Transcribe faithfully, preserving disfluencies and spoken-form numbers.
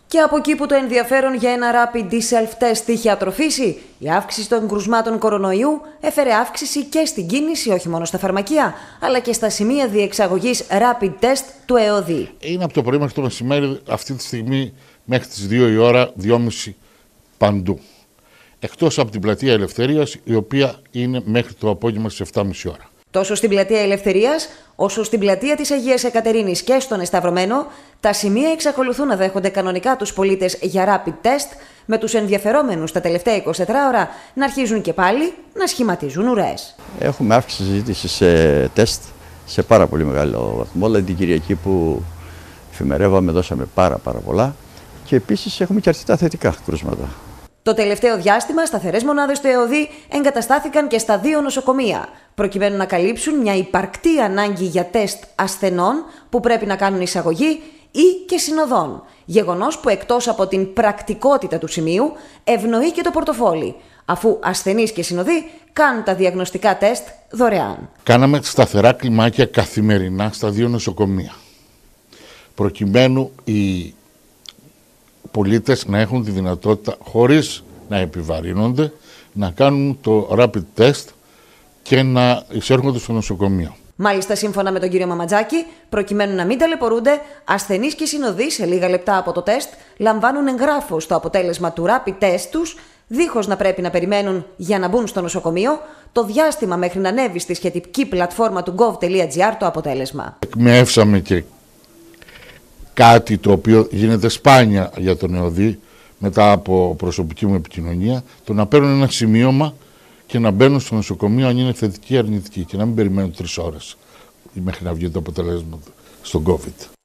Και από εκεί που το ενδιαφέρον για ένα rapid self-test είχε ατροφήσει, η αύξηση των κρουσμάτων κορονοϊού έφερε αύξηση και στην κίνηση, όχι μόνο στα φαρμακεία, αλλά και στα σημεία διεξαγωγής rapid test του ΕΟΔΗ. Είναι από το πρωί μέχρι το μεσημέρι, αυτή τη στιγμή μέχρι τις δύο η ώρα, δυόμιση παντού. Εκτός από την Πλατεία Ελευθερίας, η οποία είναι μέχρι το απόγευμα στις επτά και μισή ώρα. Τόσο στην Πλατεία Ελευθερίας, όσο στην Πλατεία της Αγίας Εκατερίνης και στον Εσταυρωμένο, τα σημεία εξακολουθούν να δέχονται κανονικά τους πολίτες για rapid test, με τους ενδιαφερόμενους τα τελευταία είκοσι τέσσερις ώρα να αρχίζουν και πάλι να σχηματίζουν ουρές. Έχουμε αύξηση συζήτηση σε τεστ σε πάρα πολύ μεγάλο βαθμό. Δηλαδή την Κυριακή που εφημερεύαμε δώσαμε πάρα πάρα πολλά και επίσης έχουμε και αρκετά θετικά κρούσματα. Το τελευταίο διάστημα, σταθερές μονάδες του ΕΟΔΗ εγκαταστάθηκαν και στα δύο νοσοκομεία, προκειμένου να καλύψουν μια υπαρκτή ανάγκη για τεστ ασθενών που πρέπει να κάνουν εισαγωγή ή και συνοδών. Γεγονός που εκτός από την πρακτικότητα του σημείου ευνοεί και το πορτοφόλι, αφού ασθενείς και συνοδοί κάνουν τα διαγνωστικά τεστ δωρεάν. Κάναμε σταθερά κλιμάκια καθημερινά στα δύο νοσοκομεία, προκειμένου οι πολίτες να έχουν τη δυνατότητα, χωρίς να επιβαρύνονται, να κάνουν το rapid test και να εισέρχονται στο νοσοκομείο. Μάλιστα, σύμφωνα με τον κύριο Μαματζάκη, προκειμένου να μην ταλαιπωρούνται, ασθενείς και συνοδοί σε λίγα λεπτά από το τεστ λαμβάνουν εγγράφο στο αποτέλεσμα του rapid test τους, δίχως να πρέπει να περιμένουν για να μπουν στο νοσοκομείο το διάστημα μέχρι να ανέβει στη σχετική πλατφόρμα του gov τελεία gr το αποτέλεσμα. Εκμεύσαμε και κάτι το οποίο γίνεται σπάνια για τον ΕΟΔΗ, μετά από προσωπική μου επικοινωνία, το να παίρνουν ένα σημείωμα και να μπαίνουν στο νοσοκομείο αν είναι θετική ή αρνητική και να μην περιμένουν τρεις ώρες μέχρι να βγει το αποτέλεσμα στον COVID.